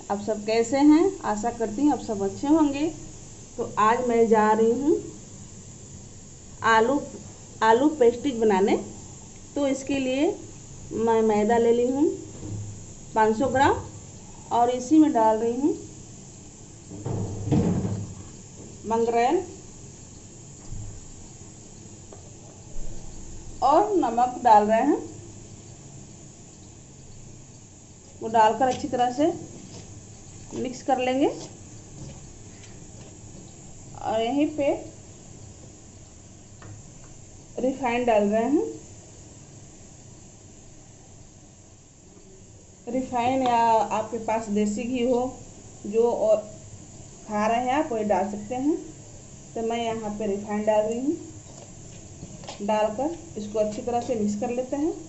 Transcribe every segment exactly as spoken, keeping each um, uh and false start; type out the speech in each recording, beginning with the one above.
आप सब कैसे हैं? आशा करती हूँ आप सब अच्छे होंगे। तो आज मैं जा रही हूँ आलू आलू पेस्ट्रीज बनाने। तो इसके लिए मैं मैदा ले ली हूँ पाँच सौ ग्राम और इसी में डाल रही हूँ मंगरेल और नमक डाल रहे हैं। वो डालकर अच्छी तरह से मिक्स कर लेंगे। और यहीं पे रिफाइंड डाल रहे हैं। रिफाइंड या आपके पास देसी घी हो जो और खा रहे हैं आप वही डाल सकते हैं। तो मैं यहाँ पे रिफाइंड डाल रही हूँ। डालकर इसको अच्छी तरह से मिक्स कर लेते हैं।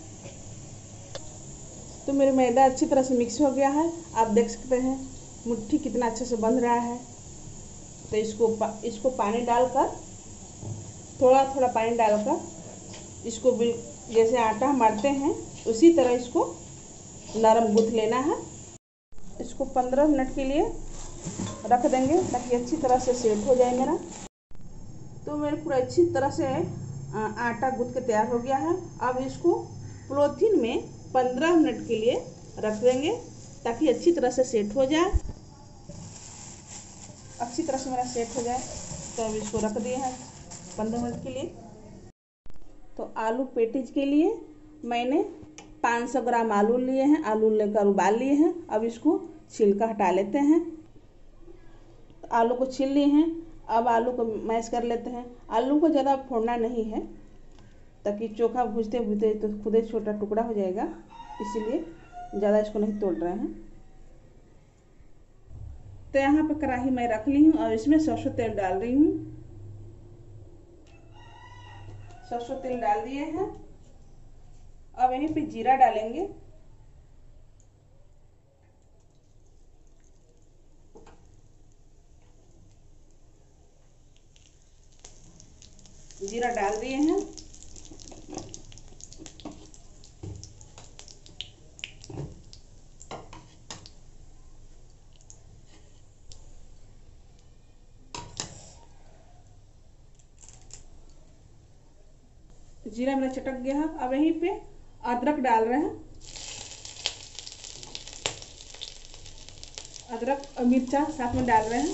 तो मेरा मैदा अच्छी तरह से मिक्स हो गया है। आप देख सकते हैं मुट्ठी कितना अच्छे से बंध रहा है। तो इसको इसको पानी डालकर थोड़ा थोड़ा पानी डालकर इसको बिल जैसे आटा मारते हैं उसी तरह इसको नरम गूँथ लेना है। इसको पंद्रह मिनट के लिए रख देंगे ताकि अच्छी तरह से सेट हो जाए मेरा। तो मेरे पूरा अच्छी तरह से आटा गूँथ के तैयार हो गया है। अब इसको पॉलीथिन में पंद्रह मिनट के लिए रख देंगे ताकि अच्छी तरह से सेट हो जाए। अच्छी तरह से मेरा सेट हो जाए तो अब इसको रख दिए हैं पंद्रह मिनट के लिए। तो आलू पेटीज के लिए मैंने पाँच सौ ग्राम आलू लिए हैं। आलू लेकर उबाल लिए हैं। अब इसको छिलका हटा लेते हैं। तो आलू को छील लिए हैं। अब आलू को मैश कर लेते हैं। आलू को ज़्यादा फोड़ना नहीं है ताकि चोखा भूजते भूजते तो खुद ही छोटा टुकड़ा हो जाएगा, इसीलिए ज़्यादा इसको नहीं तोड़ रहे हैं। तो यहाँ पे कढ़ाई मैं रख ली हूँ और इसमें सरसों तेल डाल रही हूँ। सरसों तेल डाल दिए हैं। अब यहीं पे जीरा डालेंगे। जीरा डाल दिए हैं। जीरा मेरा चटक गया है। अब यहीं पे अदरक डाल रहे हैं। अदरक और मिर्चा साथ में डाल रहे हैं।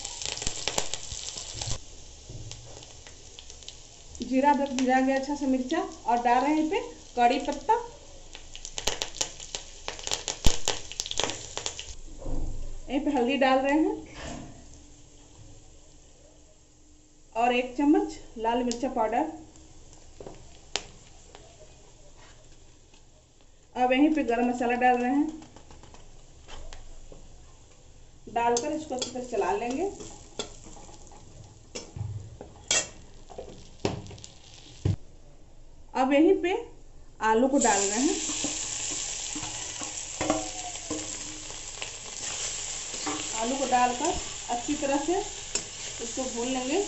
जीरा अदरक भुजा गया अच्छा से मिर्चा और डाल रहे हैं यहीं पे कड़ी पत्ता यहीं पे हल्दी डाल रहे हैं और एक चम्मच लाल मिर्चा पाउडर। अब यहीं पे गरम मसाला डाल रहे हैं। डालकर इसको अच्छी तरह चला लेंगे। अब यहीं पे आलू को डाल रहे हैं। आलू को डालकर अच्छी तरह से इसको भून लेंगे।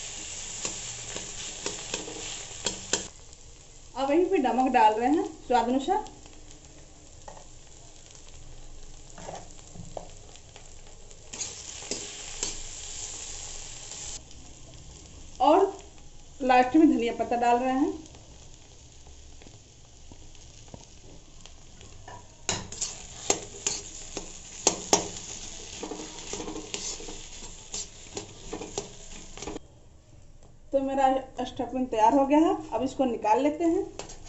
अब यहीं पे नमक डाल रहे हैं स्वाद अनुसार। और लास्ट में धनिया पत्ता डाल रहे हैं। तो मेरा स्टफिंग तैयार हो गया है। अब इसको निकाल लेते हैं।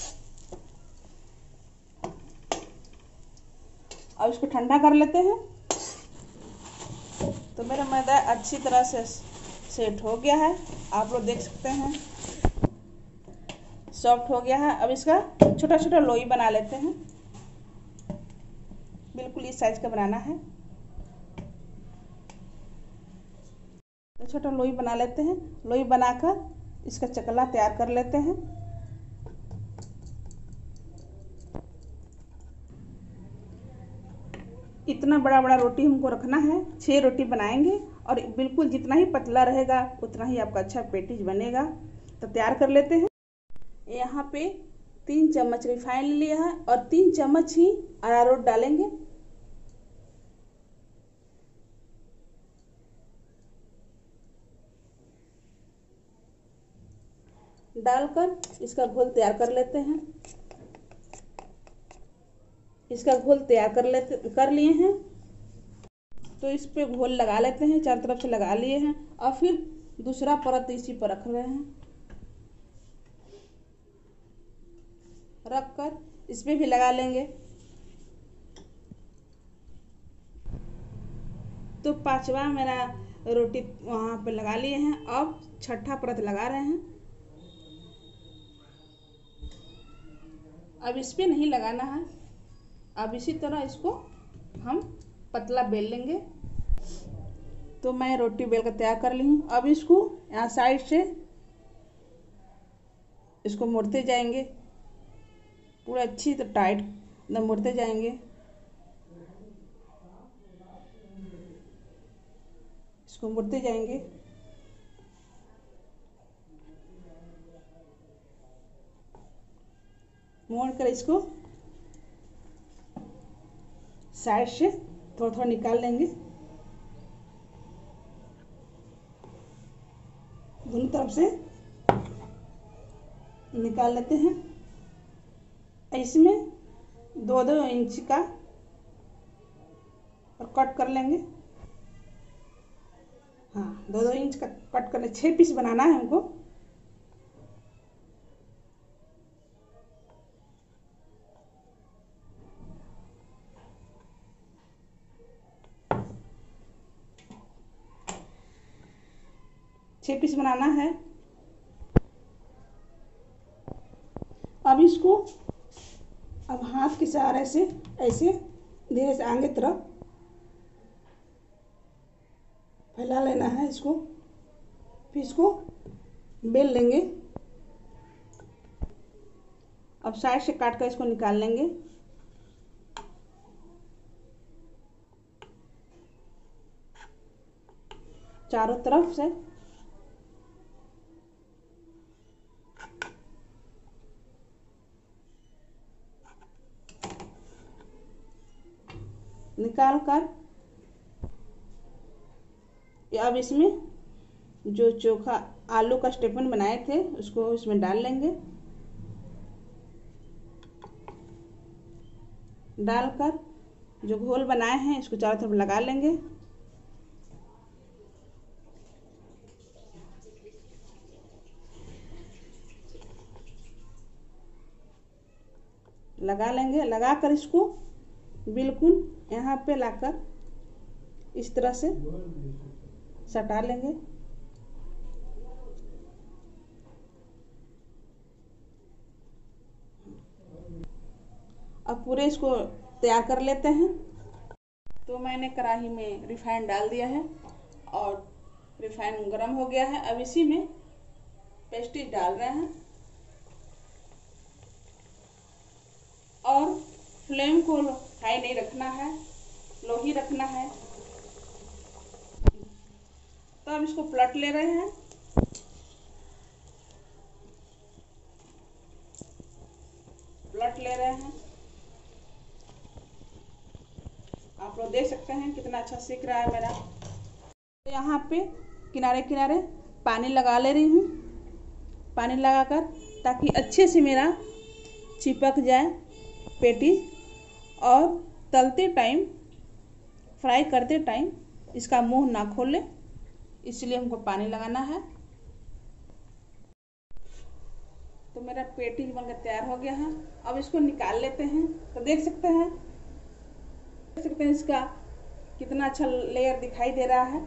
अब इसको ठंडा कर लेते हैं। तो मेरा मैदा अच्छी तरह से सेट हो गया है। आप लोग देख सकते हैं सॉफ्ट हो गया है। अब इसका छोटा छोटा लोई बना लेते हैं। बिल्कुल इस साइज का बनाना है। तो छोटा लोई बना लेते हैं। लोई बनाकर इसका चकला तैयार कर लेते हैं। इतना बड़ा बड़ा रोटी हमको रखना है। छह रोटी बनाएंगे और बिल्कुल जितना ही पतला रहेगा उतना ही आपका अच्छा पेटीज बनेगा। तो तैयार कर लेते हैं। यहाँ पे तीन चम्मच रिफाइंड लिया है और तीन चम्मच ही अरारोट डालेंगे। डालकर इसका घोल तैयार कर लेते हैं। इसका घोल तैयार कर लेते कर लिए हैं तो इस पे घोल लगा लेते हैं। चारों तरफ से लगा लिए हैं और फिर दूसरा परत इसी पर रख रहे हैं। रख कर इस पे भी लगा लेंगे। तो पांचवा मेरा रोटी वहाँ पे लगा लिए हैं। अब छठा परत लगा रहे हैं। अब इस पे नहीं लगाना है। अब इसी तरह इसको हम पतला बेल लेंगे। तो मैं रोटी बेल कर तैयार कर ली हूँ। अब इसको यहाँ साइड से इसको मोड़ते जाएंगे, पूरा अच्छी तो टाइट एकदम मोड़ते जाएंगे। इसको मोड़ते जाएंगे। मोड़ कर इसको साइड से थोड़ा थोड़ा निकाल लेंगे। दोनों तरफ से निकाल लेते हैं। इसमें दो दो इंच का और कट कर लेंगे। हाँ, दो दो इंच का कट कर ले। छः पीस बनाना है हमको। छः पीस बनाना है। अब इसको अब हाथ के सहारे से ऐसे धीरे से आगे तरफ फैला लेना है इसको। फिर इसको बेल लेंगे। अब साइड से काट कर इसको निकाल लेंगे। चारों तरफ से निकाल कर अब इसमें जो चोखा आलू का स्टफिंग बनाए थे उसको इसमें डाल लेंगे। डालकर जो घोल बनाए हैं इसको चारों तरफ लगा लेंगे। लगा लेंगे। लगाकर इसको बिल्कुल यहाँ पे लाकर इस तरह से सटा लेंगे। अब पूरे इसको तैयार कर लेते हैं। तो मैंने कढ़ाई में रिफाइंड डाल दिया है और रिफाइंड गर्म हो गया है। अब इसी में पेस्ट्री डाल रहे हैं और फ्लेम को हाई नहीं रखना है, लो ही रखना है। तो अब इसको पलट ले रहे हैं। पलट ले रहे हैं। आप लोग देख सकते हैं कितना अच्छा सीख रहा है मेरा। तो यहाँ पे किनारे किनारे पानी लगा ले रही हूँ। पानी लगाकर ताकि अच्छे से मेरा चिपक जाए पेटी। और तलते टाइम, फ्राई करते टाइम इसका मुंह ना खोले, इसलिए हमको पानी लगाना है। तो मेरा पेटी बनकर तैयार हो गया है। अब इसको निकाल लेते हैं। तो देख सकते हैं देख सकते हैं इसका कितना अच्छा लेयर दिखाई दे रहा है।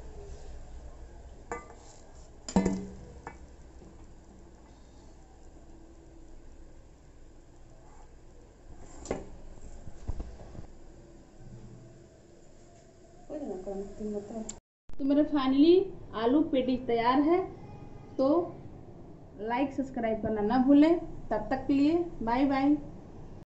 तो मेरा फाइनली आलू पेटी तैयार है। तो लाइक सब्सक्राइब करना ना भूलें। तब तक के लिए बाय बाय।